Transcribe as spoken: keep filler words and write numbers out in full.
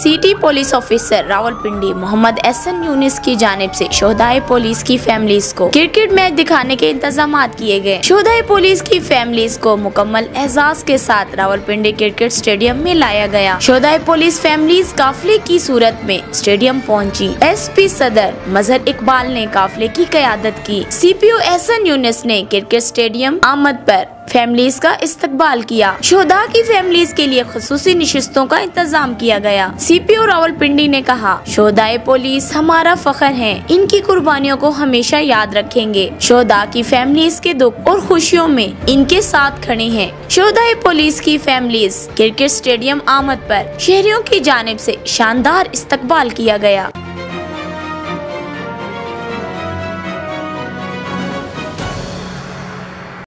City police officer Rawalpindi Mohammad ahsan Younis की जानिब से शोहदाए पुलिस की फैमिलीज को क्रिकेट मैच दिखाने के इंतजाम किए गए। शोहदाए पुलिस की फैमिलीज को मुकम्मल एजाज के साथ रावलपिंडी क्रिकेट स्टेडियम में लाया गया। शोहदाए पुलिस फैमिलीज काफिले की सूरत में स्टेडियम पहुंची। एसपी सदर मजहर इकबाल ने काफिले की क़यादत की। सीपीओ ahsan यूनिस ने क्रिकेट स्टेडियम आमद पर फैमिलीज का इस्तकबाल किया। शोहदा की फैमिलीज के लिए खुसूसी निशिस्तों का इंतजाम किया गया। सीपीओ रावलपिंडी ने कहा, शोहदाए पुलिस हमारा फख्र है, इनकी कुर्बानियों को हमेशा याद रखेंगे। शोहदा की फैमिलीज के दुख और खुशियों में इनके साथ खड़े हैं। शोहदाए पुलिस की फैमिलीज क्रिकेट स्टेडियम आमद पर शहरियों की जानिब से शानदार इस्तकबाल किया गया।